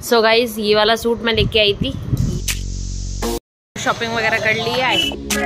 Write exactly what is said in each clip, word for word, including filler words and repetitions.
So guys ये वाला suit मैं लेके आई थी, शॉपिंग वगैरह कर ली है।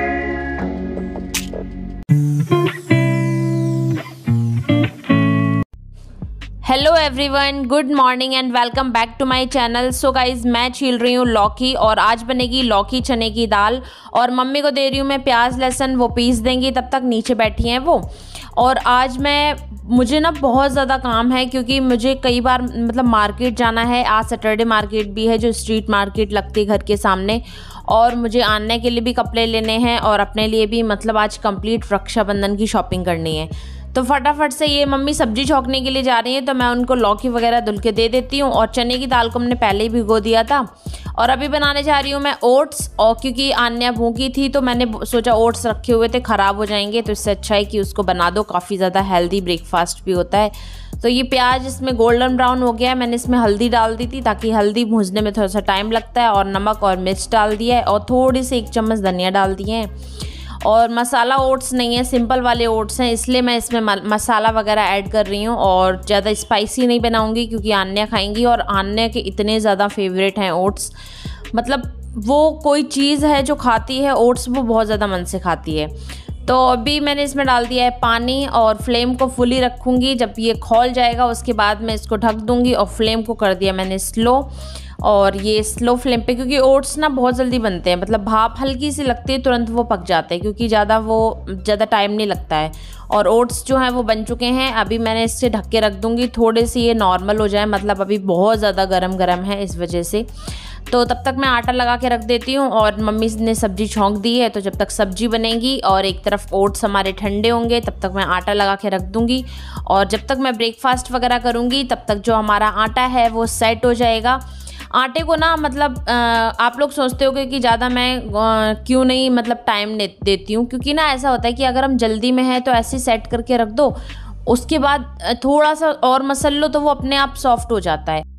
Hello everyone, good morning and welcome back to my channel. So guys मैं छील रही हूँ लौकी और आज बनेगी लौकी चने की दाल और मम्मी को दे रही हूँ मैं प्याज लहसुन, वो पीस देंगी, तब तक नीचे बैठी हैं वो। और आज मैं मुझे ना बहुत ज़्यादा काम है क्योंकि मुझे कई बार मतलब मार्केट जाना है। आज सैटरडे मार्केट भी है जो स्ट्रीट मार्केट लगती है घर के सामने, और मुझे आने के लिए भी कपड़े लेने हैं और अपने लिए भी, मतलब आज कंप्लीट रक्षाबंधन की शॉपिंग करनी है। तो फटाफट से ये मम्मी सब्जी छौंकने के लिए जा रही है तो मैं उनको लौकी वगैरह धुल के दे देती हूँ। और चने की दाल को हमने पहले ही भिगो दिया था और अभी बनाने जा रही हूँ मैं ओट्स। और क्योंकि आन्या भूखी थी तो मैंने सोचा ओट्स रखे हुए थे ख़राब हो जाएंगे, तो इससे अच्छा है कि उसको बना दो, काफ़ी ज़्यादा हेल्दी ब्रेकफास्ट भी होता है। तो ये प्याज इसमें गोल्डन ब्राउन हो गया है, मैंने इसमें हल्दी डाल दी थी ताकि हल्दी भूनने में थोड़ा सा टाइम लगता है, और नमक और मिर्च डाल दिया है और थोड़ी सी एक चम्मच धनिया डाल दिए हैं। और मसाला ओट्स नहीं है, सिंपल वाले ओट्स हैं, इसलिए मैं इसमें मसाला वगैरह ऐड कर रही हूँ। और ज़्यादा स्पाइसी नहीं बनाऊँगी क्योंकि आन्या खाएंगी और आन्या के इतने ज़्यादा फेवरेट हैं ओट्स। मतलब वो कोई चीज़ है जो खाती है ओट्स, वो बहुत ज़्यादा मन से खाती है। तो अभी मैंने इसमें डाल दिया है पानी और फ्लेम को फुली रखूँगी। जब ये खौल जाएगा उसके बाद मैं इसको ढक दूँगी और फ्लेम को कर दिया मैंने स्लो। और ये स्लो फ्लेम पे, क्योंकि ओट्स ना बहुत जल्दी बनते हैं, मतलब भाप हल्की सी लगती है तुरंत वो पक जाते हैं क्योंकि ज़्यादा वो ज़्यादा टाइम नहीं लगता है। और ओट्स जो हैं वो बन चुके हैं। अभी मैंने इससे ढक के रख दूँगी थोड़े से ये नॉर्मल हो जाए, मतलब अभी बहुत ज़्यादा गरम गरम है इस वजह से। तो तब तक मैं आटा लगा के रख देती हूँ और मम्मी ने सब्जी छौंक दी है, तो जब तक सब्जी बनेगी और एक तरफ ओट्स हमारे ठंडे होंगे तब तक मैं आटा लगा के रख दूँगी। और जब तक मैं ब्रेकफास्ट वगैरह करूँगी तब तक जो हमारा आटा है वो सेट हो जाएगा। आटे को ना मतलब आप लोग सोचते होगे कि ज़्यादा मैं क्यों नहीं मतलब टाइम देती हूँ, क्योंकि ना ऐसा होता है कि अगर हम जल्दी में हैं तो ऐसे सेट करके रख दो, उसके बाद थोड़ा सा और मसल लो तो वो अपने आप सॉफ्ट हो जाता है।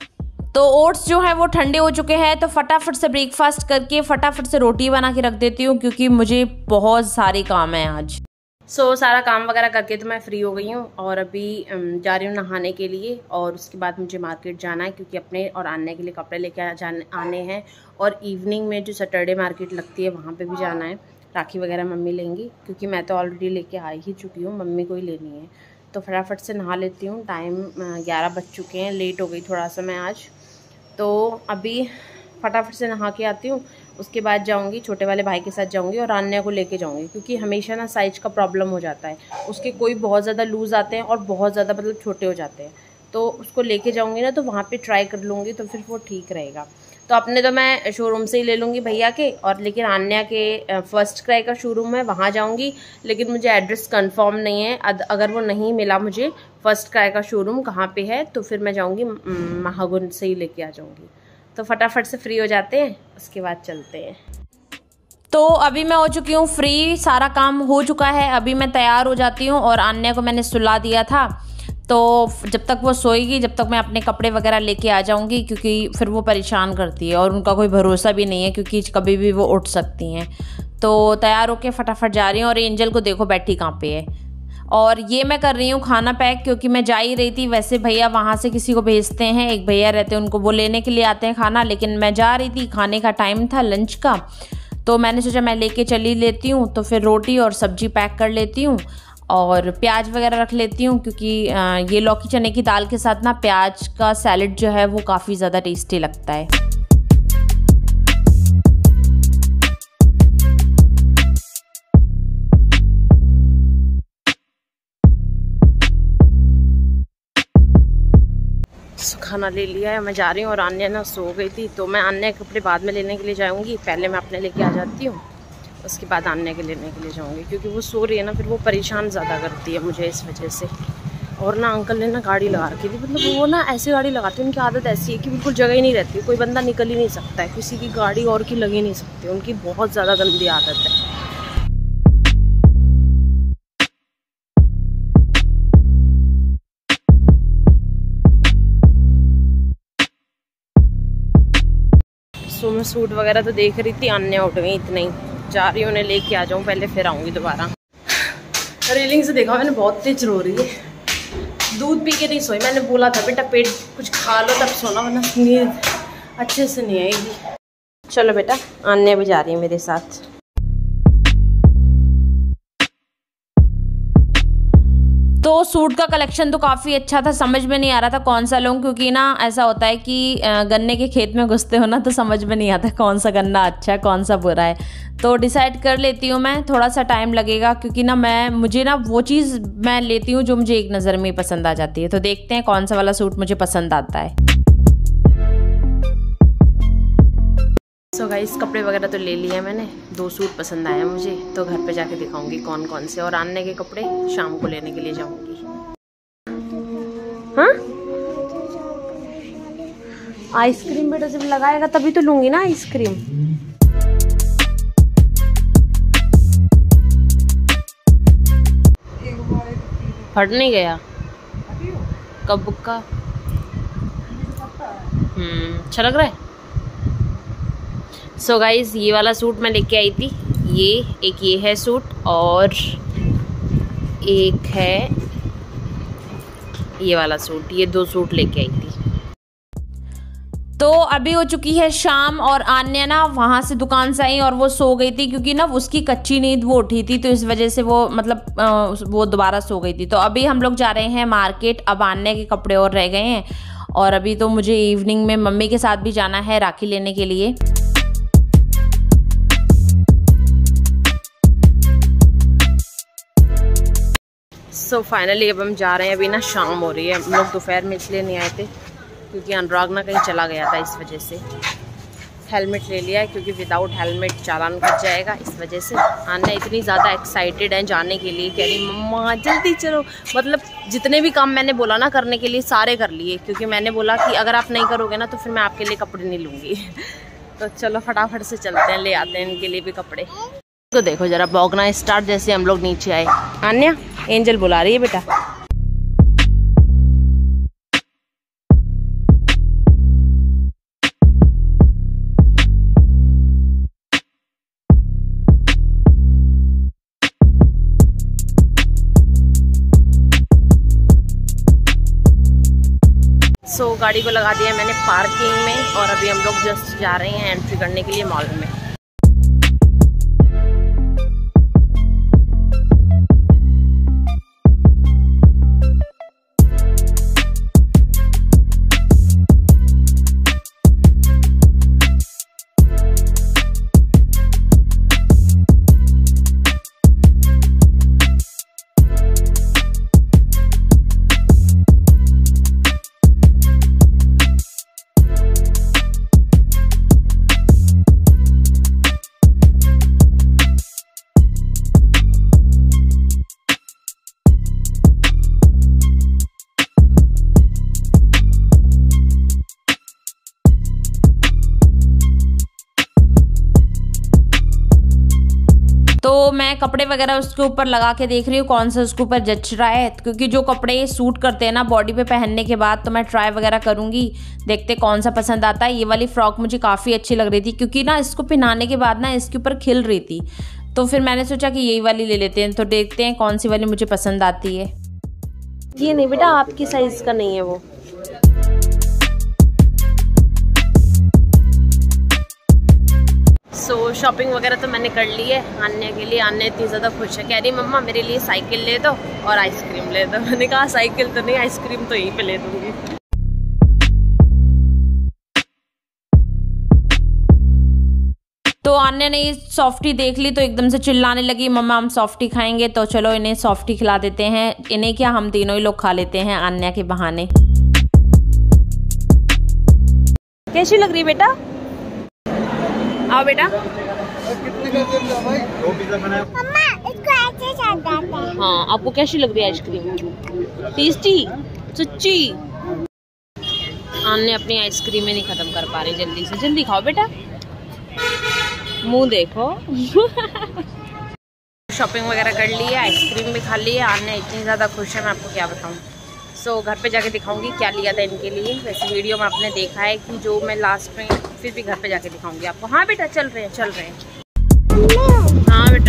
तो ओट्स जो है वो ठंडे हो चुके हैं, तो फटाफट से ब्रेकफास्ट करके फटाफट से रोटी बना के रख देती हूँ क्योंकि मुझे बहुत सारे काम हैं आज। सो so, सारा काम वगैरह करके तो मैं फ्री हो गई हूँ और अभी जा रही हूँ नहाने के लिए। और उसके बाद मुझे मार्केट जाना है क्योंकि अपने और आने के लिए कपड़े लेके जाने आने हैं। और इवनिंग में जो सैटरडे मार्केट लगती है वहाँ पे भी जाना है। राखी वगैरह मम्मी लेंगी क्योंकि मैं तो ऑलरेडी लेके आ ही चुकी हूँ, मम्मी को ही लेनी है। तो फटाफट से नहा लेती हूँ। टाइम ग्यारह बज चुके हैं, लेट हो गई थोड़ा सा मैं आज। तो अभी फटाफट से नहा के आती हूँ, उसके बाद जाऊँगी छोटे वाले भाई के साथ जाऊँगी और आन्या को लेके जाऊँगी क्योंकि हमेशा ना साइज का प्रॉब्लम हो जाता है उसके। कोई बहुत ज़्यादा लूज़ आते हैं और बहुत ज़्यादा मतलब छोटे हो जाते हैं, तो उसको लेके जाऊँगी ना तो वहाँ पे ट्राई कर लूँगी तो फिर वो ठीक रहेगा। तो अपने तो मैं शोरूम से ही ले लूँगी भैया के, और लेकिन आन्या के फर्स्ट क्राई का शोरूम है वहाँ जाऊँगी, लेकिन मुझे एड्रेस कंफर्म नहीं है। अगर वो नहीं मिला मुझे फर्स्ट क्राई का शोरूम कहाँ पे है तो फिर मैं जाऊँगी महागुन से ही लेके आ जाऊँगी। तो फटाफट से फ्री हो जाते हैं, उसके बाद चलते हैं। तो अभी मैं हो चुकी हूँ फ्री, सारा काम हो चुका है। अभी मैं तैयार हो जाती हूँ और आन्या को मैंने सुला दिया था, तो जब तक वो सोएगी जब तक मैं अपने कपड़े वगैरह लेके आ जाऊँगी क्योंकि फिर वो परेशान करती है और उनका कोई भरोसा भी नहीं है क्योंकि कभी भी वो उठ सकती हैं। तो तैयार होके फटाफट जा रही हूँ। और एंजल को देखो बैठी कहाँ पे है। और ये मैं कर रही हूँ खाना पैक क्योंकि मैं जा ही रही थी। वैसे भैया वहाँ से किसी को भेजते हैं, एक भैया रहते हैं उनको, वो लेने के लिए आते हैं खाना, लेकिन मैं जा रही थी, खाने का टाइम था लंच का, तो मैंने सोचा मैं लेके चली लेती हूँ। तो फिर रोटी और सब्जी पैक कर लेती हूँ और प्याज वगैरह रख लेती हूँ क्योंकि ये लौकी चने की दाल के साथ ना प्याज का सैलेड जो है वो काफ़ी ज़्यादा टेस्टी लगता है। खाना ले लिया है, मैं जा रही हूँ। और आन्या ना सो गई थी तो मैं आन्या के कपड़े बाद में लेने के लिए जाऊँगी, पहले मैं अपने लेके आ जाती हूँ, उसके बाद आन्या के लेने के लिए जाऊँगी क्योंकि वो सो रही है ना, फिर वो परेशान ज़्यादा करती है मुझे इस वजह से। और ना अंकल ने ना गाड़ी लगा रखी थी, मतलब वो ना ऐसी गाड़ी लगाते हैं, उनकी आदत ऐसी है कि बिल्कुल जगह ही नहीं रहती, कोई बंदा निकल ही नहीं सकता है, किसी की गाड़ी और की लग ही नहीं सकती, उनकी बहुत ज़्यादा गंदी आदत है। सो मैं सूट वगैरह तो देख रही थी, आन्या उठ गई, इतने ही जा रही हूँ, उन्हें लेके आ जाऊँ पहले, फिर आऊँगी दोबारा। रेलिंग से देखा मैंने बहुत तेज रो रही है, दूध पी के नहीं सोई, मैंने बोला था बेटा पेट कुछ खा लो तब सोना, वरना नींद अच्छे से नहीं आएगी। चलो बेटा, आन्या भी जा रही है मेरे साथ। तो सूट का कलेक्शन तो काफ़ी अच्छा था, समझ में नहीं आ रहा था कौन सा लूँ, क्योंकि ना ऐसा होता है कि गन्ने के खेत में घुसते हो ना तो समझ में नहीं आता कौन सा गन्ना अच्छा है कौन सा बुरा है। तो डिसाइड कर लेती हूँ मैं, थोड़ा सा टाइम लगेगा क्योंकि ना मैं मुझे ना वो चीज़ मैं लेती हूँ जो मुझे एक नज़र में पसंद आ जाती है। तो देखते हैं कौन सा वाला सूट मुझे पसंद आता है। सो so गाइस, कपड़े वगैरह तो ले लिए मैंने, दो सूट पसंद आया मुझे, तो घर पे जाके दिखाऊंगी कौन कौन से, और आने के कपड़े शाम को लेने के लिए जाऊंगी। हाँ, आइसक्रीम बेटा जब लगाएगा तभी तो लूंगी ना आइसक्रीम। फट नहीं गया कब का? हम्म अच्छा लग रहा है। सो so गाइज, ये वाला सूट मैं लेके आई थी, ये एक ये है सूट, और एक है ये वाला सूट, ये दो सूट लेके आई थी। तो अभी हो चुकी है शाम और आन्या ना वहाँ से दुकान से आई और वो सो गई थी, क्योंकि ना उसकी कच्ची नींद वो उठी थी, तो इस वजह से वो मतलब वो दोबारा सो गई थी। तो अभी हम लोग जा रहे हैं मार्केट, अब आन्या के कपड़े और रह गए हैं, और अभी तो मुझे इवनिंग में मम्मी के साथ भी जाना है राखी लेने के लिए। सो so फाइनली अब हम जा रहे हैं। अभी ना शाम हो रही है, हम लोग दोपहर में इसलिए नहीं आए थे क्योंकि अनुराग ना कहीं चला गया था, इस वजह से हेलमेट ले लिया है, क्योंकि विदाउट हेलमेट चालान कट जाएगा। इस वजह से आन्या इतनी ज़्यादा एक्साइटेड है जाने के लिए, कह रही मम्मा जल्दी चलो। मतलब जितने भी काम मैंने बोला ना करने के लिए सारे कर लिए, क्योंकि मैंने बोला कि अगर आप नहीं करोगे ना तो फिर मैं आपके लिए कपड़े नहीं लूँगी। तो चलो फटाफट से चलते हैं, ले आते हैं इनके लिए भी कपड़े। तो देखो जरा भौंकना स्टार्ट जैसे हम लोग नीचे आए। आन्या, एंजल बुला रही है बेटा। सो so, गाड़ी को लगा दिया मैंने पार्किंग में, और अभी हम लोग जस्ट जा रहे हैं एंट्री करने के लिए मॉल में। तो मैं कपड़े वगैरह उसके ऊपर लगा के देख रही हूँ कौन सा उसके ऊपर जच रहा है, क्योंकि जो कपड़े सूट करते हैं ना बॉडी पे पहनने के बाद, तो मैं ट्राई वगैरह करूँगी, देखते कौन सा पसंद आता है। ये वाली फ्रॉक मुझे काफ़ी अच्छी लग रही थी, क्योंकि ना इसको पहनाने के बाद ना इसके ऊपर खिल रही थी, तो फिर मैंने सोचा कि यही वाली ले लेते हैं। तो देखते हैं कौन सी वाली मुझे पसंद आती है। ये नहीं बेटा, आपकी साइज़ का नहीं है वो। सो so, शॉपिंग वगैरह तो मैंने कर ली है आन्या के लिए। आन्या इतनी ज़्यादा खुश है, कह रही मम्मा मेरे लिए साइकिल ले दो और आइसक्रीम ले दो। मैंने कहा साइकिल तो नहीं, आइसक्रीम तो यहीं पे ले दूँगी। तो आन्या ने ये सॉफ्टी देख ली तो एकदम से चिल्लाने लगी, मम्मा हम सॉफ्टी खाएंगे। तो चलो इन्हें सॉफ्टी खिला देते हैं। इन्हें क्या, हम तीनों ही लोग खा लेते हैं आन्या के बहाने। कैसी लग रही बेटा? आओ बेटा। मम्मा इसको ऐसे चढ़ाते हैं। हाँ, आपको कैसी लग रही है आइसक्रीम? टेस्टी सच्ची। आन्या अपनी आइसक्रीम में नहीं खत्म कर पा रही, जल्दी से जल्दी खाओ बेटा, मुंह देखो। शॉपिंग वगैरह कर ली है, आइसक्रीम भी खा ली है। आन्या इतनी ज़्यादा खुश है, मैं आपको क्या बताऊँ। सो so, घर पे जाके दिखाऊंगी क्या लिया था इनके लिए। वैसे वीडियो में आपने देखा है कि जो मैं लास्ट में, फिर भी घर पे जाके दिखाऊंगी आपको। हाँ बेटा, चल रहे हैं चल रहे हैं। हाँ बेटा।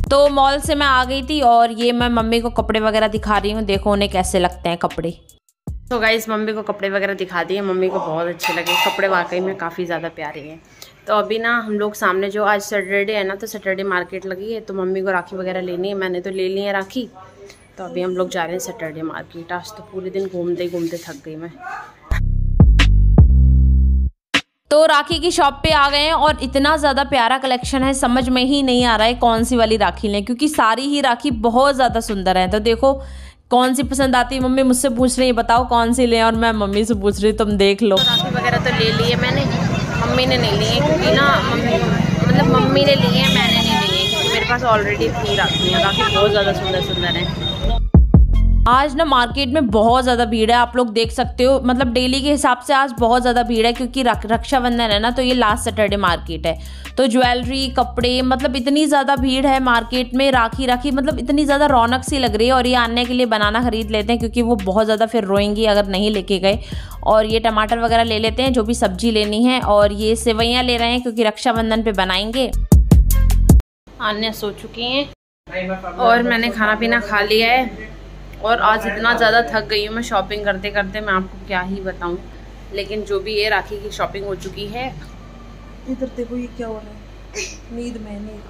तो मॉल से मैं आ गई थी और ये मैं मम्मी को कपड़े वगैरह दिखा रही हूँ, देखो उन्हें कैसे लगते हैं कपड़े। तो गाइस मम्मी को कपड़े वगैरह दिखा दिए, मम्मी को बहुत अच्छे लगे कपड़े, वाकई में काफ़ी ज़्यादा प्यारे हैं। तो अभी ना हम लोग सामने, जो आज सैटरडे है ना, तो सैटरडे मार्केट लगी है, तो मम्मी को राखी वगैरह लेनी है, मैंने तो ले ली है राखी। तो अभी हम लोग जा रहे हैं सैटरडे मार्केट। आज तो पूरे दिन घूमते घूमते थक गई मैं। तो राखी की शॉप पे आ गए हैं और इतना ज़्यादा प्यारा कलेक्शन है, समझ में ही नहीं आ रहा है कौन सी वाली राखी लें, क्योंकि सारी ही राखी बहुत ज़्यादा सुंदर है। तो देखो कौन सी पसंद आती है। मम्मी मुझसे पूछ रही है बताओ कौन सी लें, और मैं मम्मी से पूछ रही हूँ तुम देख लो। तो राखी वगैरह तो ले ली है मैंने, मम्मी ने नहीं ली है, क्योंकि ना मम्मी मतलब मम्मी ने ली है, मैंने नहीं ली है, क्योंकि मेरे पास ऑलरेडी थी राखी है। राखी बहुत ज़्यादा सुंदर सुंदर है। आज ना मार्केट में बहुत ज़्यादा भीड़ है, आप लोग देख सकते हो, मतलब डेली के हिसाब से आज बहुत ज़्यादा भीड़ है, क्योंकि रक्षाबंधन है ना, तो ये लास्ट सैटरडे मार्केट है। तो ज्वेलरी, कपड़े, मतलब इतनी ज़्यादा भीड़ है मार्केट में। राखी राखी मतलब इतनी ज़्यादा रौनक सी लग रही है। और ये आने के लिए बनाना ख़रीद लेते हैं, क्योंकि वो बहुत ज़्यादा फिर रोएंगी अगर नहीं लेके गए। और ये टमाटर वगैरह ले लेते हैं, जो भी सब्जी लेनी है। और ये सेवैयाँ ले रहे हैं, क्योंकि रक्षाबंधन पे बनाएंगे। आन्या सो चुकी हैं और मैंने खाना पीना खा लिया है। और आज इतना ज़्यादा थक गई हूँ मैं शॉपिंग करते करते, मैं आपको क्या ही बताऊँ। लेकिन जो भी है, राखी की शॉपिंग हो चुकी है। इधर देखो ये क्या हो रहा है, नींद में नींद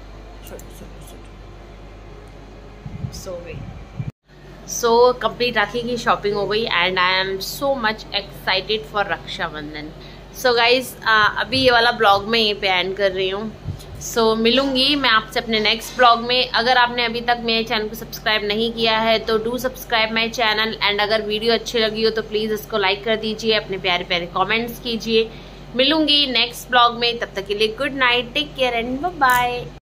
सो गई। सो कंप्लीट राखी की शॉपिंग हो गई and I am so much excited for Rakshabandhan. So guys अभी ये वाला ब्लॉग मैं यहीं पे एंड कर रही हूँ। सो so, मिलूंगी मैं आपसे अपने नेक्स्ट ब्लॉग में। अगर आपने अभी तक मेरे चैनल को सब्सक्राइब नहीं किया है तो do subscribe my channel. And अगर वीडियो अच्छी लगी हो तो प्लीज़ इसको लाइक कर दीजिए, अपने प्यारे प्यारे कमेंट्स कीजिए। मिलूंगी नेक्स्ट ब्लॉग में, तब तक के लिए good night, take care and bye bye.